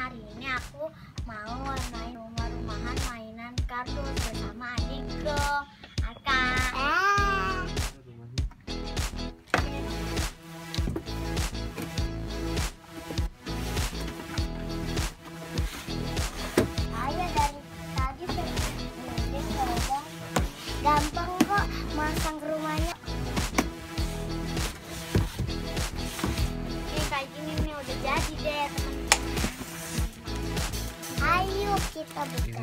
hari ini aku mau main rumah-rumahan mainan kardus bersama adikku Arka. Ayo dari tadi pengen ngomong gampang kok masang rumahnya. Ini kayak gini nih udah jadi deh teman-teman. Ayo kita buka.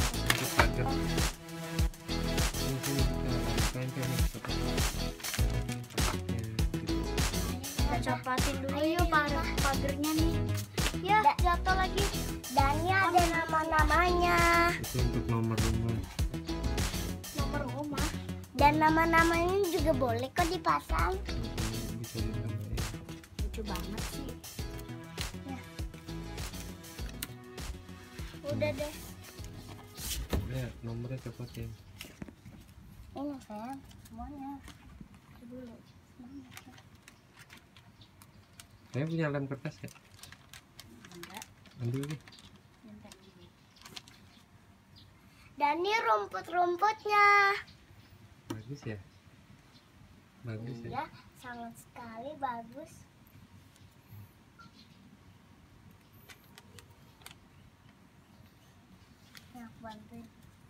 Kita copotin dulu yuk pagernya nih. Ya jatuh lagi. Dan ini ada nama-namanya. Itu untuk nomor rumah. Nomor rumah. Dan nama-namanya juga boleh kok dipasang. Bisa ditambahin. Lucu banget sih. Ya. Udah deh. Ya, nomornya copotin. Ini sayang, semuanya. Dulu. Saya punya lem kertas ya? Enggak. Ambil nih. Minta gini. Dan ini rumput-rumputnya. Bagus ya? Bagus ya? Iya, sangat sekali bagus. Ini aku bantuin.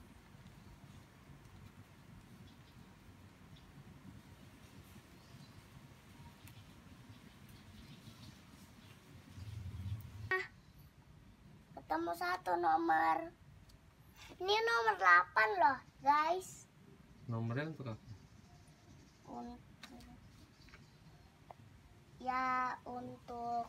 Ketemu satu nomor. Ini nomor 8 loh, guys. Nomornya untuk apa? Untuk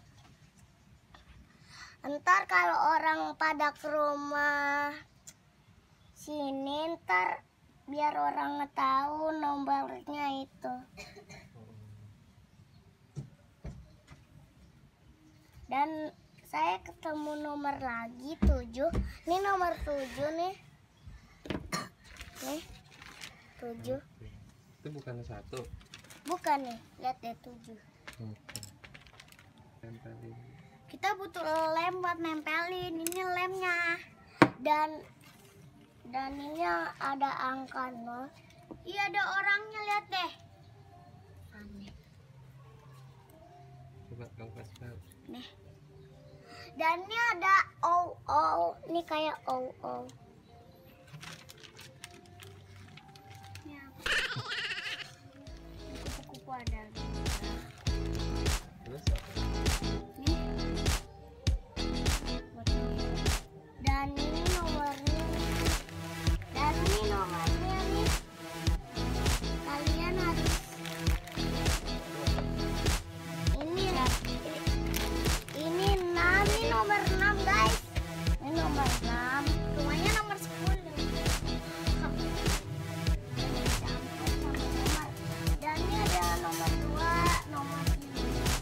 ntar kalau orang pada ke rumah sini, ntar biar orang tahu nomornya itu. Dan saya ketemu nomor lagi 7. Ini nomor 7 nih. Nih 7. Itu bukan satu. Bukan nih, lihat deh 7. Oke. Tempelin. Kita butuh lem buat nempelin. Ini lemnya. Dan ini ada angka 0. Iya ada orangnya, lihat deh. Aneh. Coba kamu kasih tahu. Nih. Dan ini ada ini kayak Ini apa? Kupu-kupu ada. Terus Nih. Buat ini. Dan ini nomornya. Dan ini nomornya nih. Kalian harus ini 6, ini nomor 6 guys. Ini nomor 6. Rumahnya nomor 10. Dan ini ada nomor 2, nomor 3.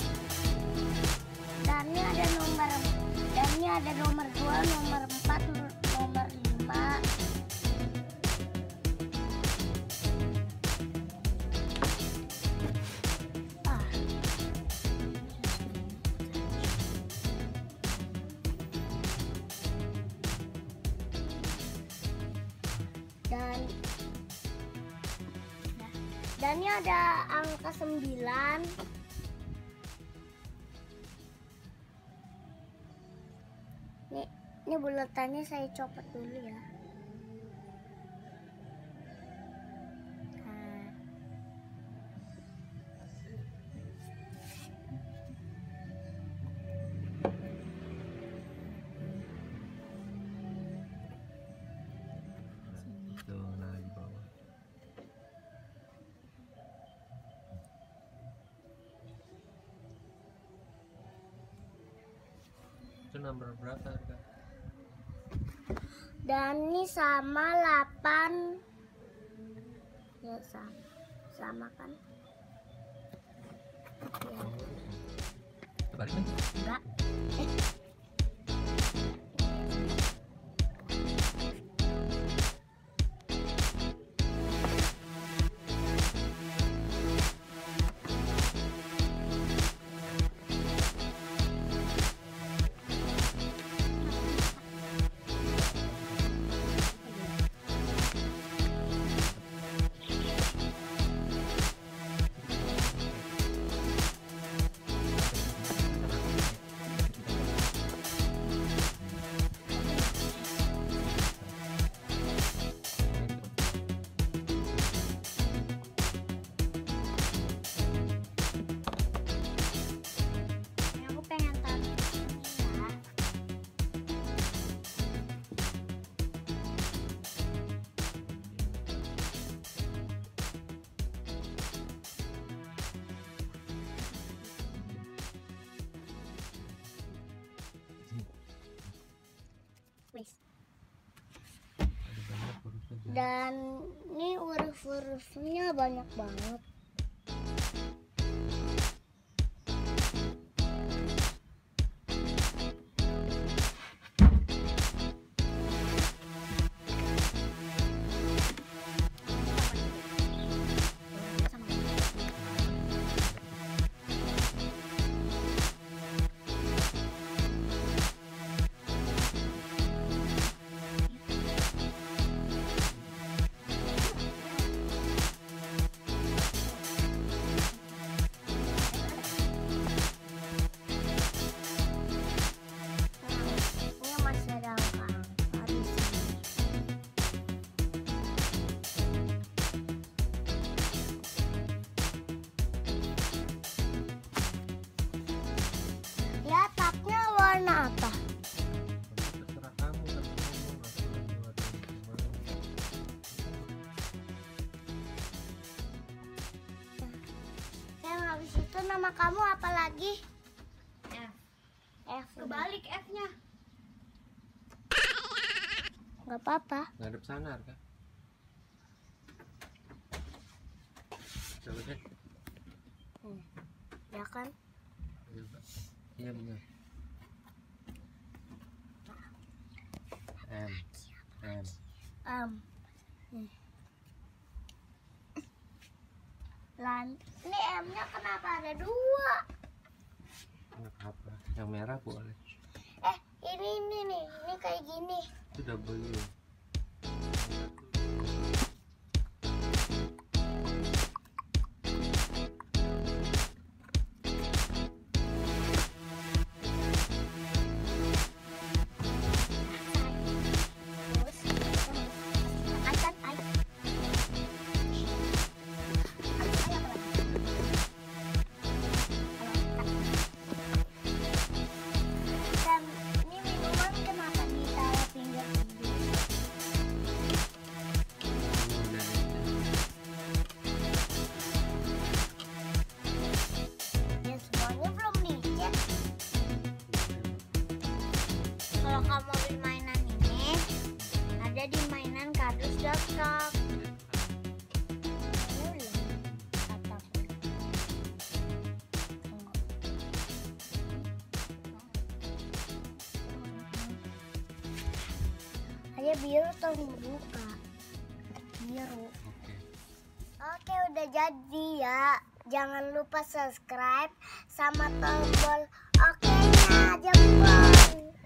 Dan ini ada nomor 2, nomor 4, nomor 5. Dan ini ada angka 9. Ini buletannya saya copot dulu ya. Nah. tuh, nah di bawah. Itu nomor berapa, Arka? Dan ini sama 8. Ya sama kan? Ya. Balik lagi. Enggak. Dan ini huruf-hurufnya banyak banget. Ini masih ada angka. Habis. Ya, tapnya warna apa? Terserah kamu kan ngomong aku lagi warna gimana. Yang habis itu nama kamu apa lagi? F. F. Kebalik F-nya. Nggak apa-apa. Ngadep sana Arka. Coba deh. Ya kan? Iya, Pak. Iya benar. M. Ini M-nya kenapa ada 2? Nggak apa. Yang merah boleh. Ini nih, ini kayak gini. Itu W. Terus akan air. Dan ini minuman kenapa ditaruh pinggir-pinggir? Ya semuanya belum dicek. Kalau kamu beli mainan ini, ada di mainan.kardus.com. Ayo biru tolong buka. Biru. Oke. Oke, udah jadi ya. Jangan lupa subscribe sama tombol oke-nya, jempol.